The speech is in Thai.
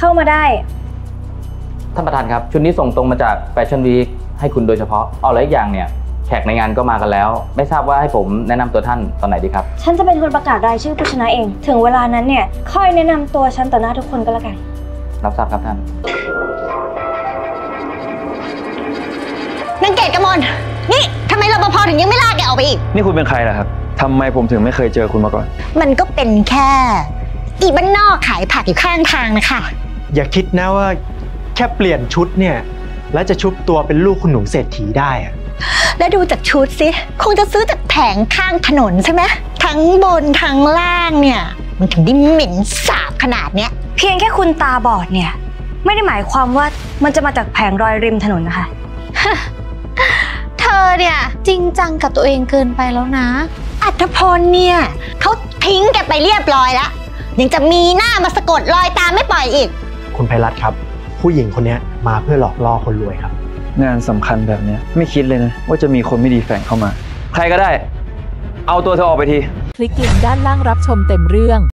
เข้ามาได้ท่านประธานครับชุดนี้ส่งตรงมาจากแฟชั่นวีคให้คุณโดยเฉพาะแล้วอีกอย่างเนี่ยแขกในงานก็มากันแล้วไม่ทราบว่าให้ผมแนะนำตัวท่านตอนไหนดีครับฉันจะเป็นคนประกาศรายชื่อผู้ชนะเองถึงเวลานั้นเนี่ยค่อยแนะนำตัวฉันต่อหน้าทุกคนก็แล้วกันรับทราบครับท่านนางเกศกมลนี่ทำไมรปภถึงยังไม่ลากแกออกไปอีกนี่คุณเป็นใครล่ะครับทำไมผมถึงไม่เคยเจอคุณมาก่อนมันก็เป็นแค่อีบ้านนอกขายผักอยู่ข้างทางนะคะอย่าคิดนะว่าแค่เปลี่ยนชุดเนี่ยแล้วจะชุบตัวเป็นลูกคุณหนูเศรษฐีได้อะแล้วดูจากชุดสิคงจะซื้อจากแผงข้างถนนใช่ไหมทั้งบนทั้งล่างเนี่ยมันถึงได้เหม็นสาบขนาดเนี้ยเพียงแค่คุณตาบอดเนี่ยไม่ได้หมายความว่ามันจะมาจากแผงรอยริมถนนนะคะเธอเนี่ยจริงจังกับตัวเองเกินไปแล้วนะอัธพลเนี่ยเขาทิ้งแกไปเรียบร้อยแล้วยังจะมีหน้ามาสะกดรอยตามไม่ปล่อยอีกคุณไพรัตน์ครับผู้หญิงคนนี้มาเพื่อหลอกล่อคนรวยครับงานสำคัญแบบนี้ไม่คิดเลยนะว่าจะมีคนไม่ดีแฝงเข้ามาใครก็ได้เอาตัวเธอออกไปทีคลิกลิงก์ด้านล่างรับชมเต็มเรื่อง